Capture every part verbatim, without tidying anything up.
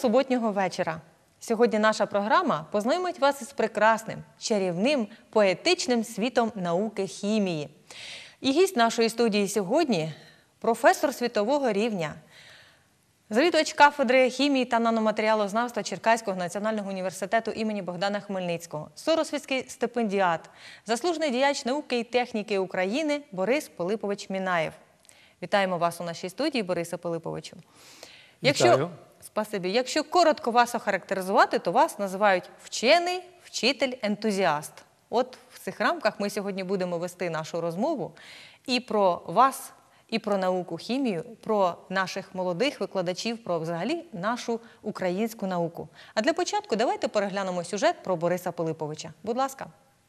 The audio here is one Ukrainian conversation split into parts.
суботнього вечора. Сьогодні наша програма познайомить вас із прекрасним, чарівним, поетичним світом науки хімії. І гість нашої студії сьогодні – професор світового рівня, завідувач кафедри хімії та наноматеріалознавства Черкаського національного університету імені Богдана Хмельницького, соросвітський стипендіат, заслужений діяч науки і техніки України Борис Пилипович Мінаєв. Вітаємо вас у нашій студії, Борисе Пилиповичу. Якщо, спасибі. Якщо коротко вас охарактеризувати, то вас називають вчений, вчитель, ентузіаст. От в цих рамках ми сьогодні будемо вести нашу розмову і про вас, і про науку хімію, про наших молодих викладачів, про взагалі нашу українську науку. А для початку давайте переглянемо сюжет про Бориса Пилиповича. Будь ласка.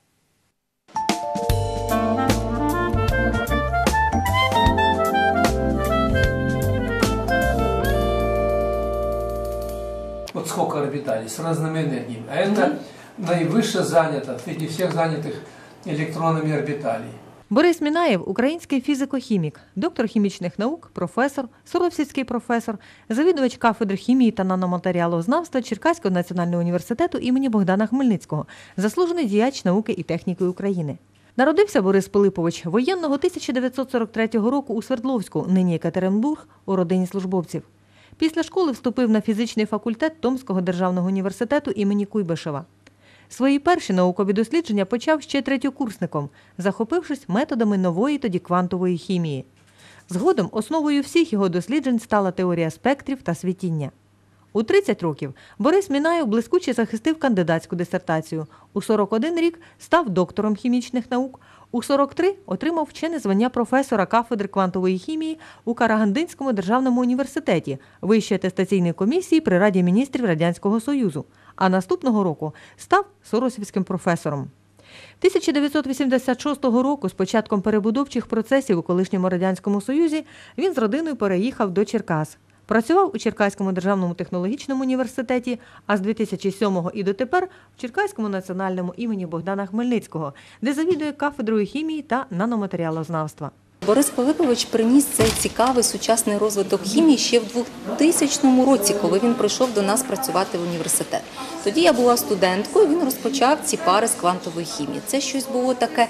Вот сколько орбиталей с разными энергиями. А это mm-hmm. наивысше занято среди всех занятых электронами орбиталей. Борис Мінаєв – український фізико-хімік, доктор хімічних наук, професор, соросвітський професор, завідувач кафедри хімії та наноматеріалознавства Черкаського національного університету імені Богдана Хмельницького, заслужений діяч науки і техніки України. Народився Борис Пилипович воєнного тисяча дев'ятсот сорок третього року у Свердловську, нині Екатеринбург, у родині службовців. Після школи вступив на фізичний факультет Томського державного університету імені Куйбишева. Свої перші наукові дослідження почав ще третьокурсником, захопившись методами нової тоді квантової хімії. Згодом основою всіх його досліджень стала теорія спектрів та світіння. У тридцять років Борис Мінаєв блискуче захистив кандидатську дисертацію, у сорок один рік став доктором хімічних наук, у сорок три отримав вчене звання професора кафедри квантової хімії у Карагандинському державному університеті, Вищої атестаційної комісії при Раді міністрів Радянського Союзу, а наступного року став соросвітським професором. тисяча дев'ятсот вісімдесят шостого року, з початком перебудовчих процесів у колишньому Радянському Союзі, він з родиною переїхав до Черкас. Працював у Черкаському державному технологічному університеті, а з дві тисячі сьомого і дотепер в Черкаському національному імені Богдана Хмельницького, де завідує кафедрою хімії та наноматеріалознавства. Борис Пилипович приніс цей цікавий сучасний розвиток хімії ще в двохтисячному році, коли він прийшов до нас працювати в університет. Тоді я була студенткою, він розпочав ці пари з квантової хімії. Це щось було таке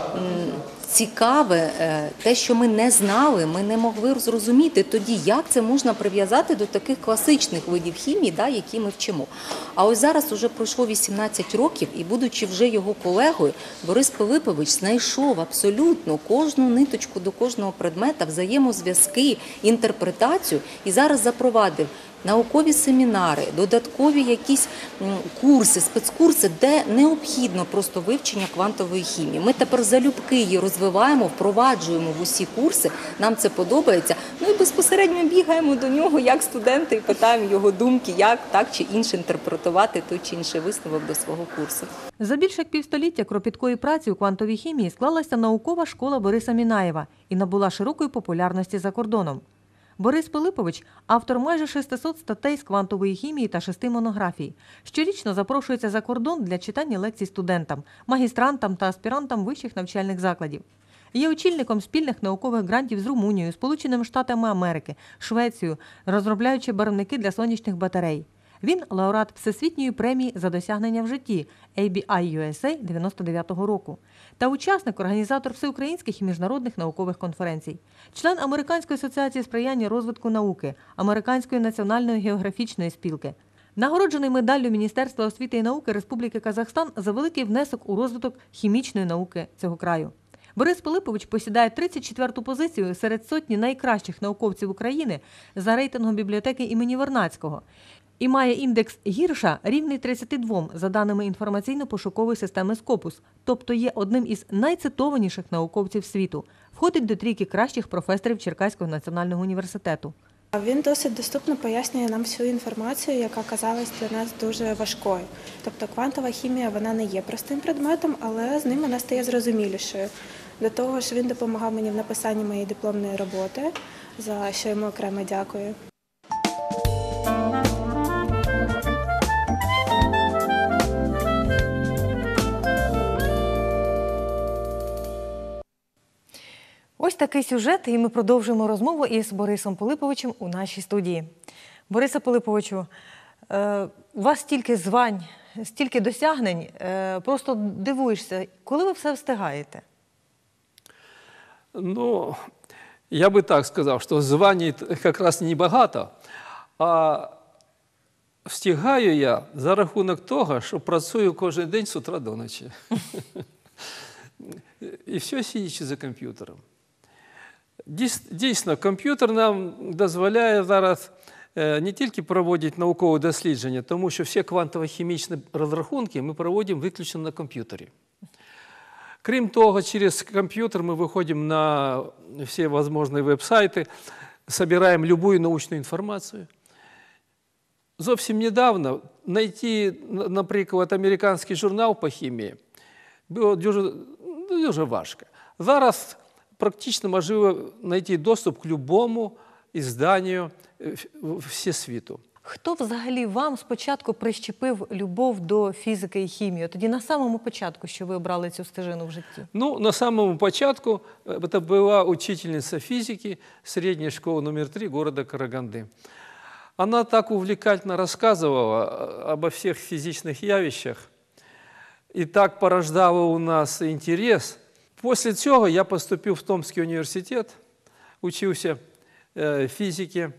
цікаве, те, що ми не знали, ми не могли зрозуміти тоді, як це можна прив'язати до таких класичних видів хімії, да, які ми вчимо. А ось зараз уже пройшло вісімнадцять років, і будучи вже його колегою, Борис Пилипович знайшов абсолютно кожну ниточку до кожного предмета, взаємозв'язки, інтерпретацію, і зараз запровадив наукові семінари, додаткові якісь курси, спецкурси, де необхідно просто вивчення квантової хімії. Ми тепер залюбки її розвиваємо, впроваджуємо в усі курси, нам це подобається. Ну і безпосередньо бігаємо до нього як студенти і питаємо його думки, як так чи інше інтерпретувати той чи інший висновок до свого курсу. За більше як півстоліття кропіткої праці у квантовій хімії склалася наукова школа Бориса Мінаєва і набула широкої популярності за кордоном. Борис Пилипович – автор майже шестисот статей з квантової хімії та шести монографій. Щорічно запрошується за кордон для читання лекцій студентам, магістрантам та аспірантам вищих навчальних закладів. Є очільником спільних наукових грантів з Румунією, Сполученими Штатами Америки, Швецією, розробляючи барвники для сонячних батарей. Він – лауреат Всесвітньої премії за досягнення в житті ей бі ай ю ес ей дев'яносто дев'ятого року та учасник, організатор всеукраїнських і міжнародних наукових конференцій, член Американської асоціації сприяння розвитку науки, Американської національної географічної спілки. Нагороджений медаллю Міністерства освіти і науки Республіки Казахстан за великий внесок у розвиток хімічної науки цього краю. Борис Пилипович посідає тридцять четверту позицію серед сотні найкращих науковців України за рейтингом бібліотеки імені Вернадського і має індекс Гірша рівний тридцяти двом за даними інформаційно-пошукової системи Скопус, тобто є одним із найцитованіших науковців світу. Входить до трійки кращих професорів Черкаського національного університету. Він досить доступно пояснює нам всю інформацію, яка казалась для нас дуже важкою. Тобто квантова хімія, вона не є простим предметом, але з ним вона стає зрозумілішою. До того ж, він допомагав мені в написанні моєї дипломної роботи, за що йому окремо дякую. Ось такий сюжет, і ми продовжуємо розмову із Борисом Пилиповичем у нашій студії. Борисе Пилиповичу, Е, У вас стільки звань, стільки досягнень, е, просто дивуєшся, коли ви все встигаєте? Ну, я бы так сказал, что званий как раз небагато, а встигаю я за рахунок того, що працюю кожен день з утра до ночі. І все сидячи за комп'ютером. Дійсно, комп'ютер нам дозволяє зараз не тільки проводити наукові дослідження, тому що всі квантово-хімічні розрахунки ми проводимо виключно на комп'ютері. Крім того, через комп'ютер ми виходимо на всі можливі веб-сайти, збираємо будь-яку научну інформацію. Зовсім недавно знайти, наприклад, американський журнал по хімії було дуже, дуже важко. Зараз практично можливо знайти доступ к любому ізданню всесвіту. Хто взагалі вам спочатку прищепив любов до фізики і хімії? Тоді на самому початку, що ви обрали цю стежину в житті? Ну, на самому початку это была учительница физики средней школы номер три города Караганды. Она так увлекательно рассказывала обо всех физичных явищах и так порождала у нас интерес. После цього я поступил в Томский университет, учился физике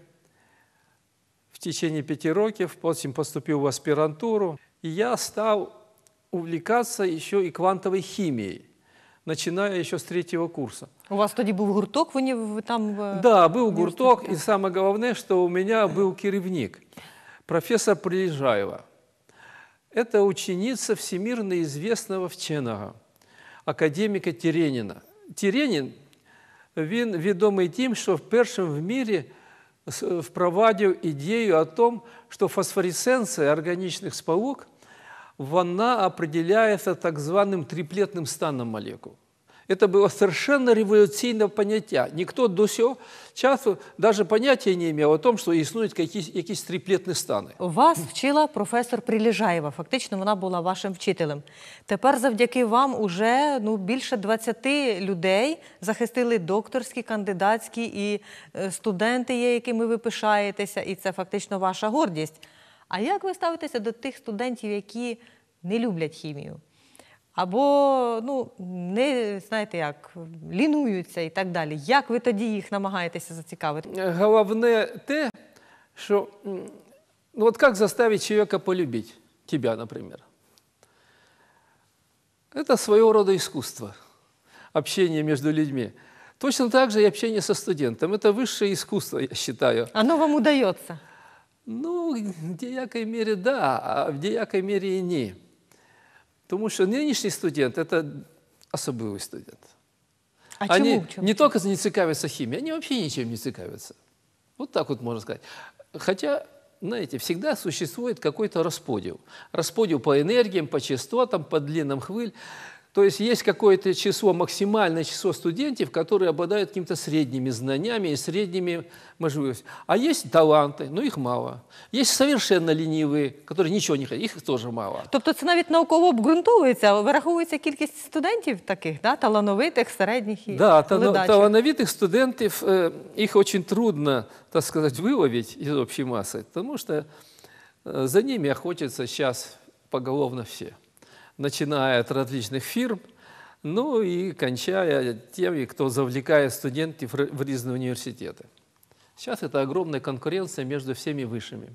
в течение пяти років, потім поступил в аспирантуру. И я стал увлекаться еще и квантовой химией, начиная еще с третьего курса. У вас тоді був гурток, ви, ви там... Да, был гурток, и самое главное, что у меня был керівник, профессор Прилежаева. Это ученица всемирно известного вченого, академіка Тереніна. Теренін, він відомий тим, що вперше в мірі впровадив ідею о том, що фосфоресценція органічних сполук, вона определяется так званным триплетным станом молекул. Это было совершенно революційне поняття. Ніхто до цього часу навіть поняття не мав о том, що існують якісь, якісь триплетні стани. Вас вчила професор Прилежаєва. Фактично, вона була вашим вчителем. Тепер завдяки вам уже ну, більше двадцяти людей захистили докторські, кандидатські і студенти є, якими ви пишаєтеся, і це фактично ваша гордість. А як ви ставитеся до тих студентів, які не люблять хімію? Або, ну, не, знаєте як, лінуються і так далі. Як ви тоді їх намагаєтеся зацікавити? Головне те, що, ну, от як заставити чоловіка полюбити тебе, наприклад? Это своего рода искусство, общение между людьми. Точно так же и общение со студентом. Это высшее искусство, я считаю. Оно вам удается? Ну, в деякой мере да, а в деякой мере и не. Потому что нынешний студент – это особый студент. А они чему? Чему? не только не цикавятся химией, они вообще ничем не цикавятся. Вот так вот можно сказать. Хотя, знаете, всегда существует какой-то расподел. Расподел по энергиям, по частотам, по длинам хвыль. То есть есть какое-то число, максимальное число студентов, которые обладают какими-то средними знаниями и средними возможностями. А есть таланты, но их мало. Есть совершенно ленивые, которые ничего не хотят, их тоже мало. Тобто це навіть науково обґрунтовується, вираховується кількість студентів таких, да? Талановитих, середніх і да, ледачих. талановитых студентов, их очень трудно, так сказать, выловить из общей массы, потому что за ними охотятся сейчас поголовно все. Начиная от различных фирм, ну и кончая теми, кто завлекает студентов в разные университеты. Сейчас это огромная конкуренция между всеми высшими.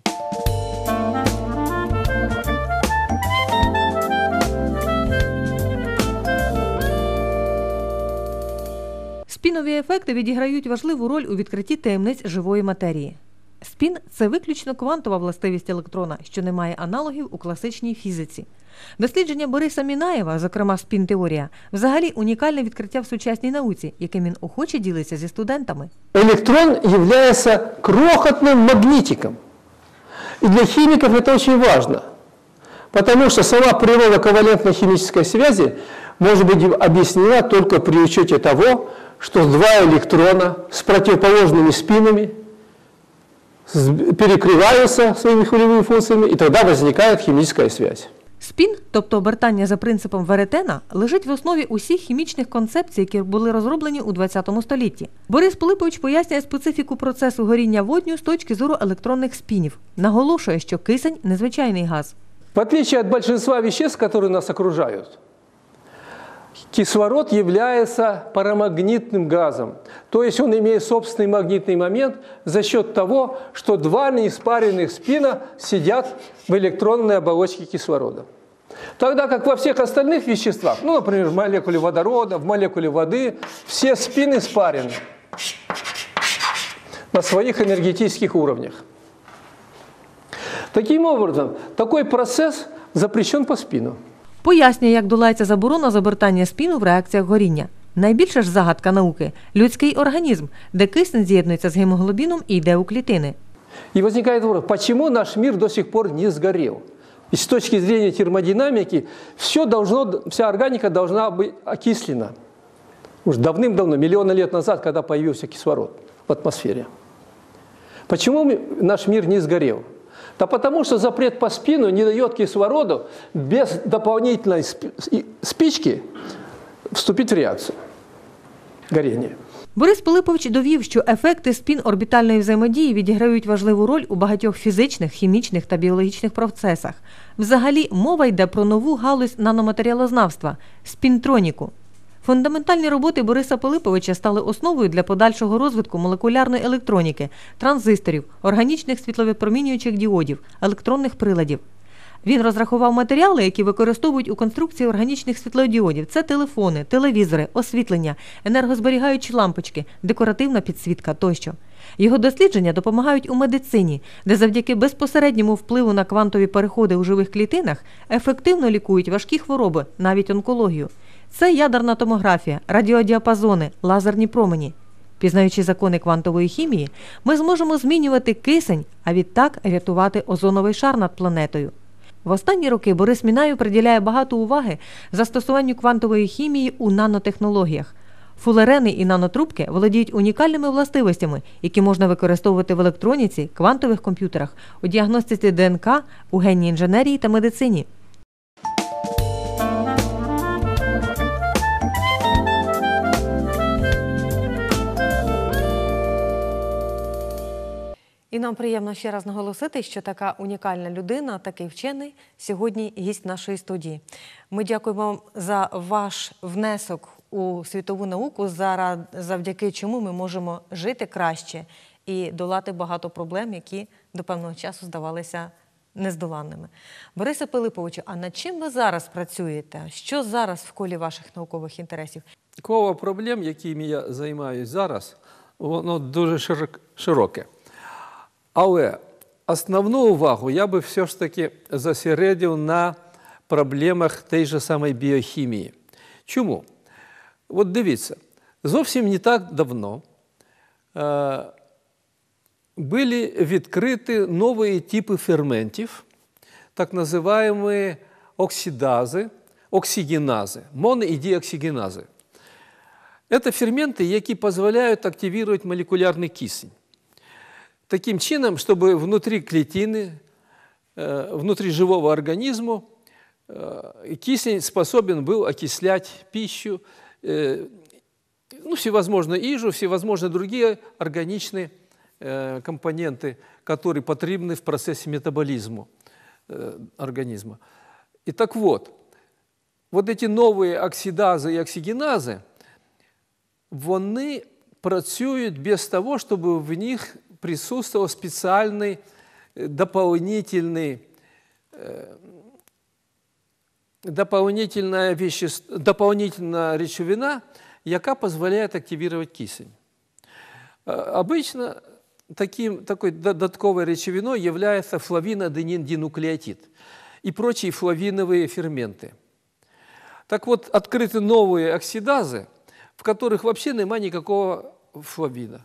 Спінові ефекти відіграють важливу роль у відкритті таємниць живої матерії. Спін – це виключно квантова властивість електрона, що не має аналогів у класичній фізиці. Дослідження Бориса Мінаєва, зокрема спін-теорія, взагалі унікальне відкриття в сучасній науці, яким він охоче ділиться зі студентами. Электрон является крохотным магнитиком. И для химиков это очень важно, потому что сама природа ковалентной химической связи может быть объяснена только при учете того, что два электрона с противоположными спинами перекрываются своими хвилевыми функциями, и тогда возникает химическая связь. Спін, тобто обертання за принципом веретена, лежить в основі усіх хімічних концепцій, які були розроблені у ХХ столітті. Борис Пилипович пояснює специфіку процесу горіння водню з точки зору електронних спінів. Наголошує, що кисень – незвичайний газ. В отличие от большинства веществ, которые нас окружают, кислород является парамагнитным газом. То есть он имеет собственный магнитный момент за счет того, что два неиспаренных спина сидят в электронной оболочке кислорода. Тогда как во всех остальных веществах, ну, например, в молекуле водорода, в молекуле воды, все спины спарены на своих энергетических уровнях. Таким образом, такой процесс запрещен по спину. Пояснює, як долається заборона з обертання спіну в реакціях горіння. Найбільша ж загадка науки – людський організм, де кисень з'єднується з гемоглобіном і йде у клітини. И возникает вопрос, почему наш мир до сих пор не сгорел? И с точки зрения термодинамики все должно, вся органика должна быть окислена. Уж давным-давно, миллионы лет назад, когда появился кислород в атмосфере. Почему наш мир не сгорел? Да потому что запрет по спину не дает кислороду без дополнительной спички вступить в реакцію горіння. Борис Пилипович довів, що ефекти спін-орбітальної взаємодії відіграють важливу роль у багатьох фізичних, хімічних та біологічних процесах. Взагалі, мова йде про нову галузь наноматеріалознавства – спінтроніку. Фундаментальні роботи Бориса Пилиповича стали основою для подальшого розвитку молекулярної електроніки, транзисторів, органічних світловипромінюючих діодів, електронних приладів. Він розрахував матеріали, які використовують у конструкції органічних світлодіодів. Це телефони, телевізори, освітлення, енергозберігаючі лампочки, декоративна підсвітка тощо. Його дослідження допомагають у медицині, де завдяки безпосередньому впливу на квантові переходи у живих клітинах ефективно лікують важкі хвороби, навіть онкологію. Це ядерна томографія, радіодіапазони, лазерні промені. Пізнаючи закони квантової хімії, ми зможемо змінювати кисень, а відтак рятувати озоновий шар над планетою. В останні роки Борис Мінаєв приділяє багато уваги застосуванню квантової хімії у нанотехнологіях. Фулерени і нанотрубки володіють унікальними властивостями, які можна використовувати в електроніці, квантових комп'ютерах, у діагностиці ДНК, у генній інженерії та медицині. І нам приємно ще раз наголосити, що така унікальна людина, такий вчений, сьогодні гість нашої студії. Ми дякуємо вам за ваш внесок у світову науку, завдяки чому ми можемо жити краще і долати багато проблем, які до певного часу здавалися нездоланними. Борисе Пилиповичу, а над чим ви зараз працюєте? Що зараз в колі ваших наукових інтересів? Коло проблем, якими я займаюся зараз, воно дуже широке. Але основну увагу я би все ж таки зосередив на проблемах тієї ж самої біохімії. Чому? От дивіться, зовсім не так давно е, були відкриті нові типи ферментів, так називаємо оксидази, оксигенази, моно- і діоксигенази. Це ферменти, які дозволяють активувати молекулярний кисень. Таким чином, чтобы внутри клетины, внутри живого организма кисень способен был окислять пищу, ну, всевозможные ижу, всевозможные другие органичные компоненты, которые потребны в процессе метаболизма организма. И так вот, вот эти новые оксидазы и оксигеназы, вони працюють без того, чтобы в них присутствовал специальный дополнительный, дополнительная, вещество, дополнительная речовина, яка позволяет активировать кисень. Обычно таким, такой додатковой речовиной является флавин-аденин-динуклеотид и прочие флавиновые ферменты. Так вот, открыты новые оксидазы, в которых вообще нема никакого флавина.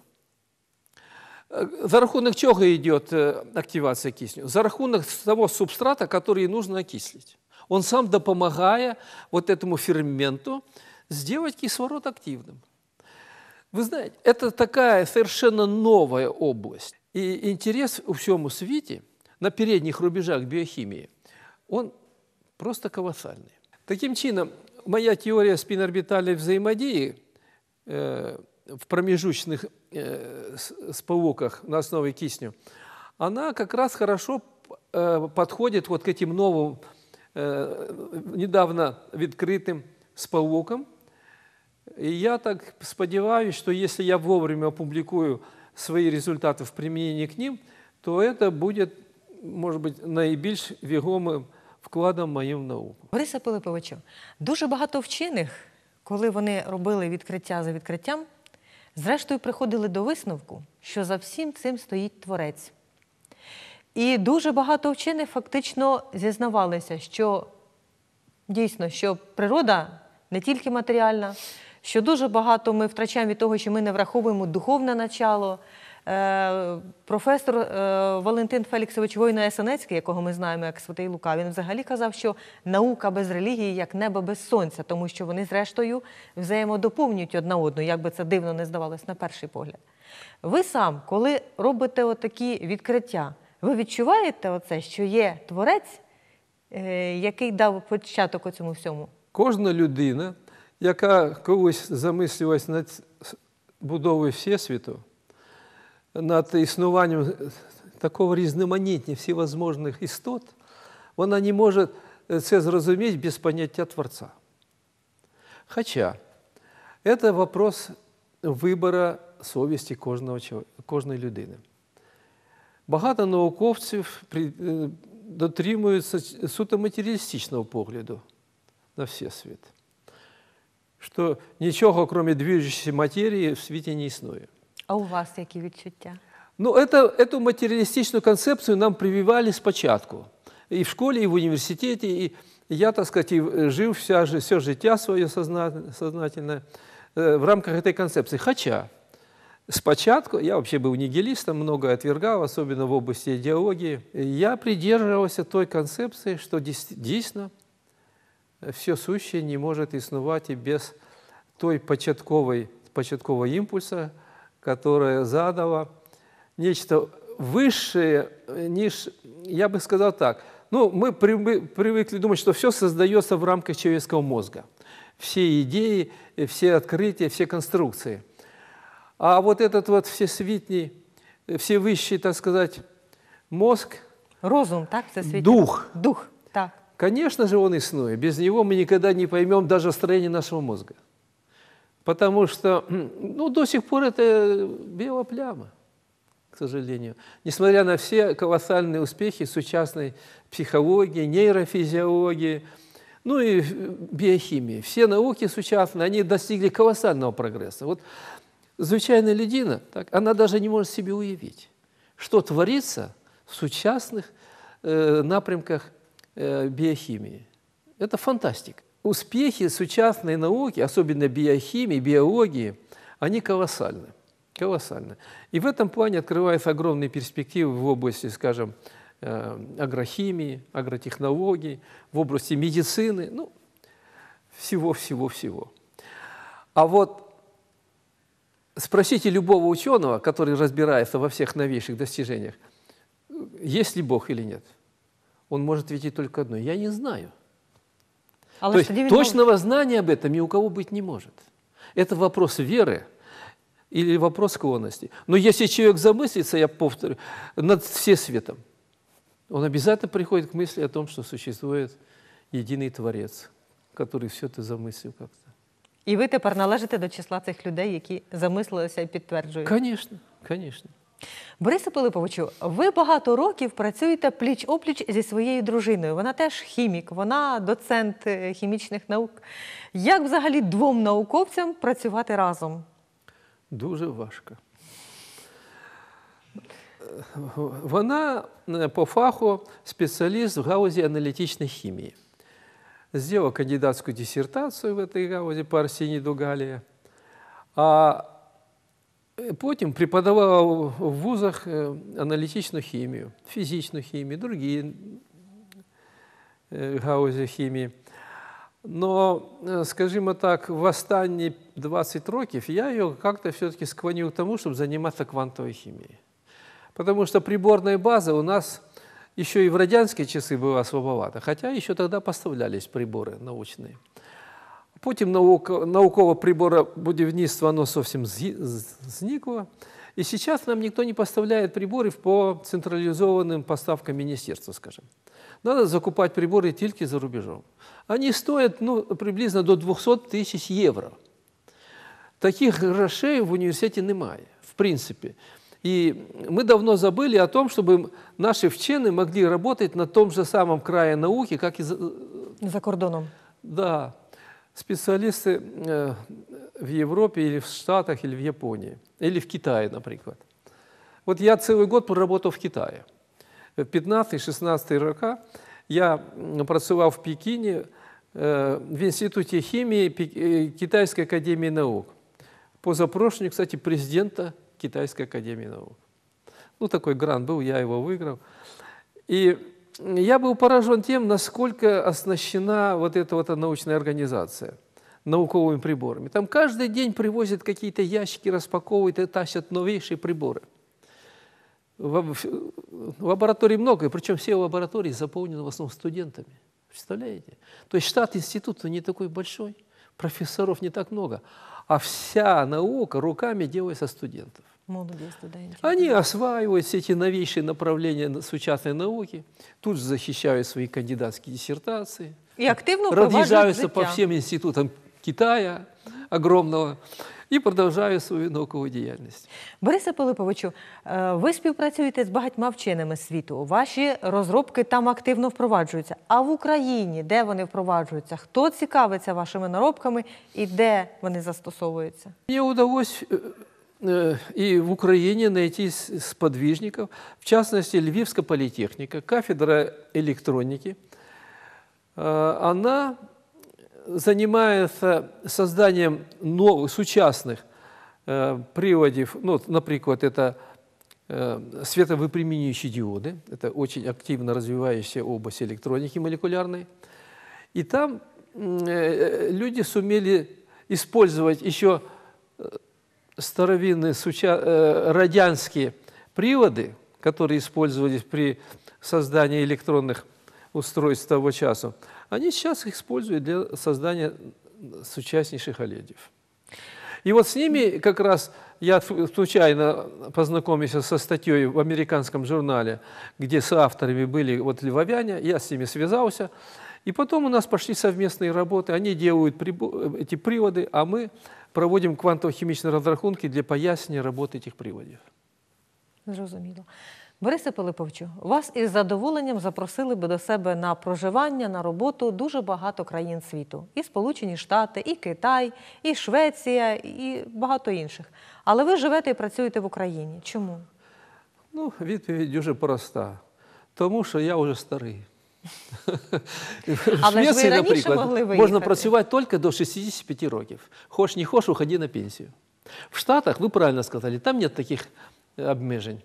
За рахунок чего идет активация кисню? За рахунок того субстрата, который нужно окислить. Он сам допомагая вот этому ферменту сделать кислород активным. Вы знаете, это такая совершенно новая область. И интерес у всему свете на передних рубежах биохимии, он просто колоссальные. Таким чином, моя теория спинорбитальной взаимодействия э, в промежуточных э, сполуках на основе кисню, она как раз хорошо э, подходит вот к этим новым, э, недавно открытым сполукам. И я так сподіваюсь, что если я вовремя опубликую свои результаты в применении к ним, то это будет, может быть, наибільш вагомим вкладом моїм в науку. Борисе Пилиповичу, дуже багато вчених, коли вони робили відкриття за відкриттям, зрештою приходили до висновку, що за всім цим стоїть Творець. І дуже багато вчених фактично зізнавалися, що дійсно, що природа не тільки матеріальна, що дуже багато ми втрачаємо від того, що ми не враховуємо духовне начало. Е, професор е, Валентин Феліксович Войно-Ясенецький, якого ми знаємо як Святий Лука, він взагалі казав, що наука без релігії як небо без сонця, тому що вони зрештою взаємодоповнюють одна одну, як би це дивно не здавалось на перший погляд. Ви сам, коли робите отакі відкриття, ви відчуваєте оце, що є Творець, е, який дав початок цьому всьому? Кожна людина, яка колись замислювалась над будовою Всесвіту, над існуванням такого різноманіття всевозможних істот, вона не може це зрозуміти без поняття Творця. Хоча це вопрос вибору совісті кожного, кожної людини. Багато науковців дотримуються суто матеріалістичного погляду на Всесвіт, що нічого, крім движущої матерії, в світі не існує. А у вас які відчуття? Ну, это, эту материалистичную концепцию нам прививали спочатку. И в школе, и в университете. И я, так сказать, и жил вся, все життя свое сознательное в рамках этой концепции. Хотя спочатку, я вообще был нигилистом, много отвергал, особенно в области идеологии. Я придерживался той концепции, что действительно все сущее не может існувати без той початковой, початкового импульса, которое задало нечто высшее, ніж, я бы сказал так, ну, мы привыкли думать, что все создается в рамках человеческого мозга. Все идеи, все открытия, все конструкции. А вот этот вот всесвітній, всевыщий, так сказать, мозг, розум, так, всесвітній? Дух. Дух, так. Конечно же, он иснует. Без него мы никогда не поймем даже строение нашего мозга. Потому что, ну, до сих пор это белая пляма, к сожалению. Несмотря на все колоссальные успехи сучасной психологии, нейрофизиологии, ну и биохимии. Все науки сучасные, они достигли колоссального прогресса. Вот звичайная людина, так, она даже не может себе уявить, что творится в сучасных э, напрямках э, биохимии. Это фантастика. Успехи сучасной науки, особенно биохимии, биологии, они колоссальны. Колоссальны. И в этом плане открываются огромные перспективы в области, скажем, агрохимии, агротехнологий, в области медицины, ну, всего-всего-всего. А вот спросите любого ученого, который разбирается во всех новейших достижениях, есть ли Бог или нет, он может ответить только одно: я не знаю. Але То есть тоді він точного знания об этом ни у кого быть не может. Это вопрос веры или вопрос склонности. Но если человек замыслится, я повторю, над всесветом, он обязательно приходит к мысли о том, что существует единый Творец, который все это замыслил как-то. І ви тепер належите до числа цих людей, які замислилися і підтверджують? Конечно, конечно. Борисе Пилиповичу, ви багато років працюєте пліч-опліч зі своєю дружиною. Вона теж хімік, вона доцент хімічних наук. Як взагалі двом науковцям працювати разом? Дуже важко. Вона по фаху спеціаліст в галузі аналітичної хімії. Сделала кандидатскую диссертацию в этой галузі по Арсениду Галлия. А потім преподавала в вузах аналітичну хімію, фізичну хімію, другі галузі хімії. Но, скажімо так, в останні двадцять років я ее как-то все-таки склонил к тому, чтобы заниматься квантовой химией. Потому что приборная база у нас еще и в радянские часы было слабовато, хотя еще тогда поставлялись приборы научные. Потім наука, наукове приборобудівництво, оно совсем зникло. И сейчас нам никто не поставляет приборы по централизованным поставкам министерства, скажем. Надо закупать приборы только за рубежом. Они стоят ну, приблизно до двухсот тысяч евро. Таких грошей в университете немає, в принципе. И мы давно забыли о том, чтобы наши вченые могли работать на том же самом крае науки, как и за, За кордоном. Да, специалисты э, в Европе или в Штатах, или в Японии, или в Китае, например. Вот я целый год проработал в Китае. В пятнадцатые-шестнадцатые роки я працював в Пекине э, в Институте химии Китайской академии наук. По запрошению, кстати, президента Китайской академии наук. Ну, такой грант был, я его выиграл. И я был поражен тем, насколько оснащена вот эта вот научная организация науковыми приборами. Там каждый день привозят какие-то ящики, распаковывают и тащат новейшие приборы. В, в, в лаборатории много, причем все лаборатории заполнены в основном студентами. Представляете? То есть штат института не такой большой, профессоров не так много, а вся наука руками делается студентов. Молодые студенты. Они осваивают все эти новейшие направления сучасной науки, тут же защищают свои кандидатские диссертации, И активно впроваджують разъезжаются в по життя. всем институтам Китая огромного и продолжают свою науковую деятельность. Борисе Пилиповичу, е, ви співпрацюєте з багатьма вченими світу. Ваші розробки там активно впроваджуються. А в Україні, де вони впроваджуються? Хто цікавиться вашими наробками і де вони застосовуються? Мне удалось э, э, и в Украине найти с- сподвижников, в частности, Львивская политехника, кафедра электроники. Э, Она занимается созданием новых, сучасных э, приводов, ну, например, это э, световыпрямляющие диоды, это очень активно развивающаяся область электроники молекулярной. И там э, люди сумели использовать еще старовинные суча- э, радянские приводы, которые использовались при создании электронных устройств того часу. Они сейчас их используют для создания сучаснейших оледьев. И вот с ними как раз я случайно познакомился со статьей в американском журнале, где с авторами были вот львовяне, я с ними связался. И потом у нас пошли совместные работы, они делают прибо- эти приводы, а мы проводим квантово-химичные разрахунки для пояснения работы этих приводов. Зрозуміло. Борисе Пилиповичу, вас із задоволенням запросили би до себе на проживання, на роботу дуже багато країн світу. І Сполучені Штати, і Китай, і Швеція, і багато інших. Але ви живете і працюєте в Україні. Чому? Ну, відповідь дуже проста. Тому що я вже старий. В Але ж ви Швеції, раніше наприклад, могли виїхати. можна працювати тільки до шістдесят п'ять років. Хоч не хоч, уходи на пенсію. В Штатах, ви правильно сказали, там нет таких обмежень.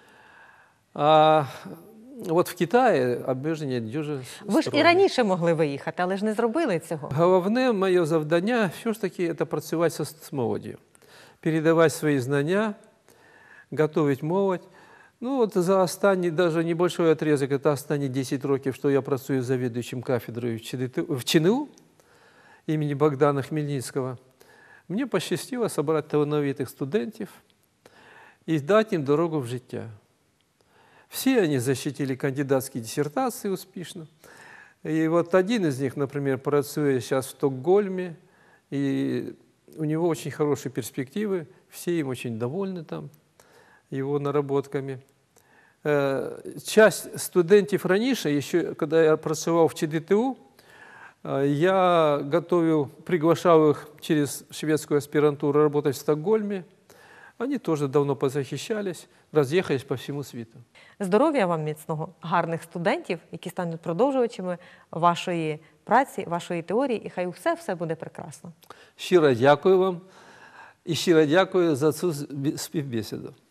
А от в Китаї обмеження дуже Ви ж і строгі. раніше могли виїхати, але ж не зробили цього. Головне моє завдання все ж таки це працювати з молоддю, передавати свої знання, готувати молодь. Ну от за останній, даже небольшой отрезок, это останні десять років, що я працюю завідуючим кафедрою в ЧНУ імені Богдана Хмельницького, мені пощастило зібрати талановитих студентів і дати їм дорогу в життя. Все они защитили кандидатские диссертации успешно. И вот один из них, например, працует сейчас в Стокгольме, и у него очень хорошие перспективы, все им очень довольны там, его наработками. Э, Часть студентов раньше, еще когда я працевал в ЧДТУ, э, я готовил, приглашал их через шведскую аспирантуру работать в Стокгольме. Они тоже давно позахищались, разъехались по всему світу. Здоров'я вам міцного, гарних студентів, які стануть продовжувачами вашої праці, вашої теорії, і хай все-все буде прекрасно. Щиро дякую вам і щиро дякую за цю співбесіду.